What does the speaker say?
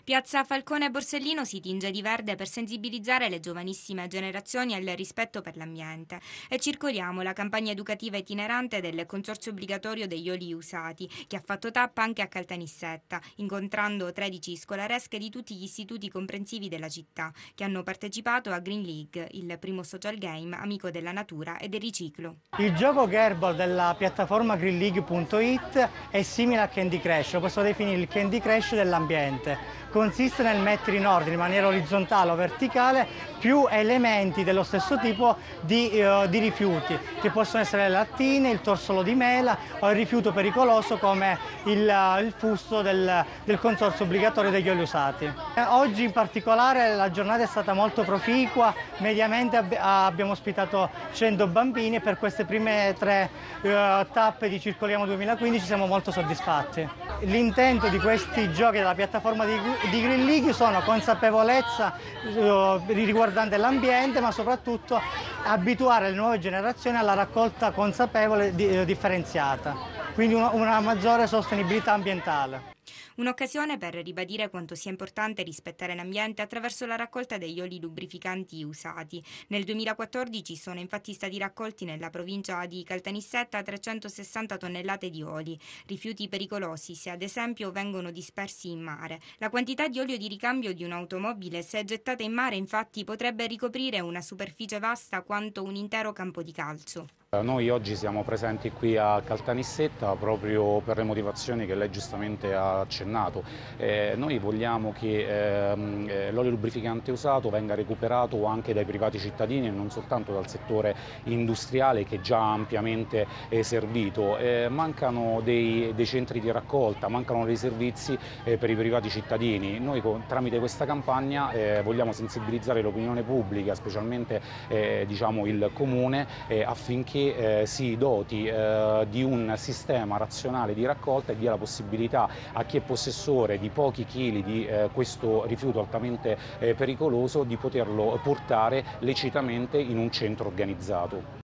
Piazza Falcone Borsellino si tinge di verde per sensibilizzare le giovanissime generazioni al rispetto per l'ambiente e circoliamo la campagna educativa itinerante del Consorzio Obbligatorio degli Oli Usati, che ha fatto tappa anche a Caltanissetta, incontrando 13 scolaresche di tutti gli istituti comprensivi della città, che hanno partecipato a Green League, il primo social game amico della natura e del riciclo. Il gioco Gerbol della piattaforma greenleague.it è simile a Candy Crush, lo posso definire il Candy Crush dell'ambiente. Consiste nel mettere in ordine in maniera orizzontale o verticale più elementi dello stesso tipo di rifiuti, che possono essere le lattine, il torsolo di mela o il rifiuto pericoloso come il fusto del Consorzio Obbligatorio degli Oli Usati. Oggi in particolare la giornata è stata molto proficua, mediamente abbiamo ospitato 100 bambini e per queste prime 3 tappe di Circoliamo 2015 siamo molto soddisfatti. L'intento di questi giochi della piattaforma di Green League sono consapevolezza riguardante l'ambiente, ma soprattutto abituare le nuove generazioni alla raccolta consapevole differenziata, quindi una maggiore sostenibilità ambientale. Un'occasione per ribadire quanto sia importante rispettare l'ambiente attraverso la raccolta degli oli lubrificanti usati. Nel 2014 sono infatti stati raccolti nella provincia di Caltanissetta 360 tonnellate di oli, rifiuti pericolosi se ad esempio vengono dispersi in mare. La quantità di olio di ricambio di un'automobile, se gettata in mare, infatti potrebbe ricoprire una superficie vasta quanto un intero campo di calcio. Noi oggi siamo presenti qui a Caltanissetta proprio per le motivazioni che lei giustamente ha accennato. Noi vogliamo che l'olio lubrificante usato venga recuperato anche dai privati cittadini e non soltanto dal settore industriale che è già ampiamente servito. Mancano dei centri di raccolta, mancano dei servizi per i privati cittadini. Noi tramite questa campagna vogliamo sensibilizzare l'opinione pubblica, specialmente diciamo, il Comune, affinché si doti di un sistema razionale di raccolta e dia la possibilità a chi è possessore di pochi chili di questo rifiuto altamente pericoloso di poterlo portare lecitamente in un centro organizzato.